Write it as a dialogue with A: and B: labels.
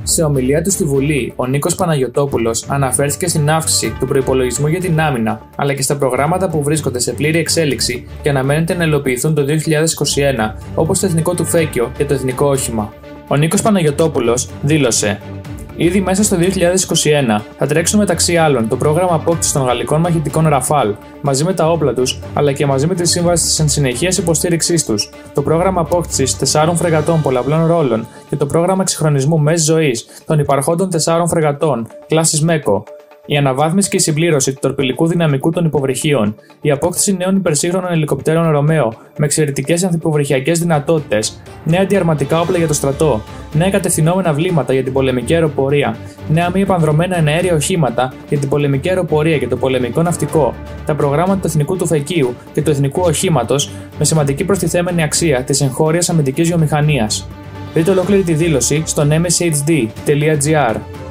A: Σε ομιλία του στη Βουλή, ο Νίκος Παναγιωτόπουλος αναφέρθηκε στην αύξηση του προϋπολογισμού για την άμυνα, αλλά και στα προγράμματα που βρίσκονται σε πλήρη εξέλιξη και αναμένεται να υλοποιηθούν το 2021, όπως το εθνικό τουφέκιο και το εθνικό όχημα. Ο Νίκος Παναγιωτόπουλος δήλωσε: Ήδη μέσα στο 2021 θα τρέξουν μεταξύ άλλων το πρόγραμμα απόκτησης των γαλλικών μαχητικών Ραφάλ μαζί με τα όπλα τους, αλλά και μαζί με τη σύμβαση της ενσυνεχείας υποστήριξής τους, το πρόγραμμα απόκτησης 4 φρεγατών πολλαπλών ρόλων και το πρόγραμμα εξυγχρονισμού μέσης ζωής των υπαρχόντων 4 φρεγατών κλάσης ΜΕΚΟ. Η αναβάθμιση και η συμπλήρωση του τορπιλικού δυναμικού των υποβρυχίων, η απόκτηση νέων υπερσύγχρονων ελικοπτέρων Ρωμαίο με εξαιρετικές ανθυποβρυχιακές δυνατότητες, νέα αντιαρματικά όπλα για το στρατό, νέα κατευθυνόμενα βλήματα για την πολεμική αεροπορία, νέα μη επανδρομένα εναέρια οχήματα για την πολεμική αεροπορία και το πολεμικό ναυτικό, τα προγράμματα του εθνικού τουφεκίου και του εθνικού οχήματος με σημαντική προστιθέμενη αξία της εγχώριας αμυντικής βιομηχανίας. Δείτε ολόκληρη τη δήλωση στο mshd.gr.